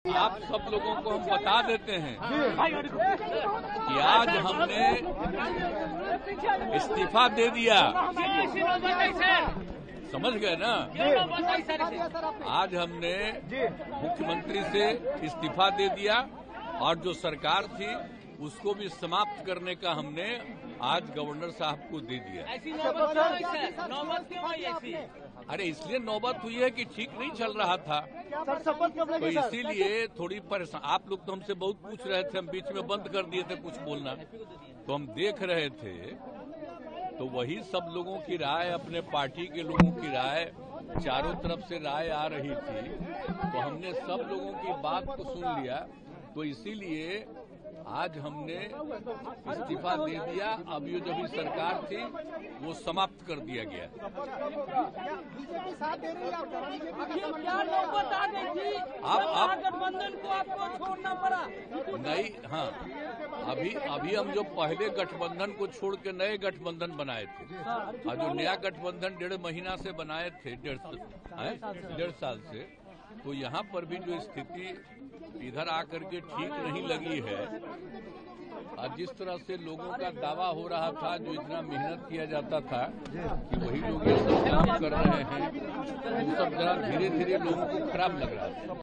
आप सब लोगों को हम बता देते हैं कि आज हमने इस्तीफा दे दिया। समझ गए ना? आज हमने मुख्यमंत्री से इस्तीफा दे दिया और जो सरकार थी उसको भी समाप्त करने का हमने आज गवर्नर साहब को दे दिया। अरे इसलिए नौबत हुई है कि ठीक नहीं चल रहा था, तो इसीलिए थोड़ी परेशान। आप लोग तो हमसे बहुत पूछ रहे थे, हम बीच में बंद कर दिए थे कुछ बोलना, तो हम देख रहे थे। तो वही सब लोगों की राय, अपने पार्टी के लोगों की राय, चारों तरफ से राय आ रही थी, तो हमने सब लोगों की बात को सुन लिया। तो इसीलिए आज हमने इस्तीफा दे दिया। अब ये जो भी सरकार थी वो समाप्त कर दिया गया। आप गठबंधन को आपको छोड़ना पड़ा नहीं? हाँ, अभी हम जो पहले गठबंधन को छोड़ के नए गठबंधन बनाए थे, और जो नया गठबंधन 1.5 महीना से बनाए थे, 1.5 साल से, तो यहाँ पर भी जो स्थिति इधर आकर के ठीक नहीं लगी है, और जिस तरह से लोगों का दावा हो रहा था, जो इतना मेहनत किया जाता था कि वही लोग ये सब काम कर रहे हैं, वो सब जरा धीरे धीरे लोगों को खराब लग रहा है।